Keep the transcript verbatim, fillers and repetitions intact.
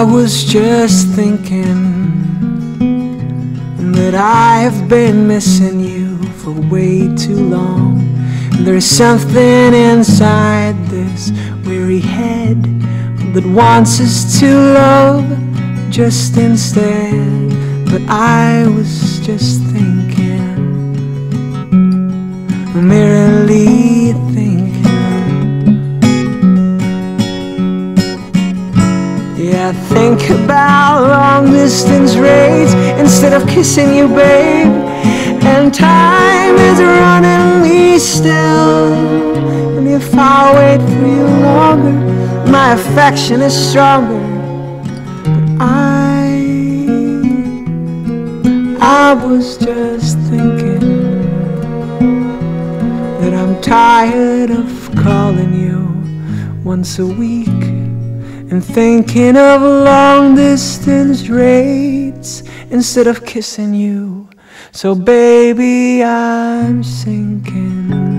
I was just thinking that I have been missing you for way too long. There's something inside this weary head that wants us to love just instead. But I was just thinking, merely thinking. Yeah, think about long distance rates instead of kissing you, babe. And time is running me still. And if I wait for you longer, my affection is stronger. But I, I was just thinking that I'm tired of calling you once a week and thinking of long distance rates instead of kissing you. So baby, I'm sinking.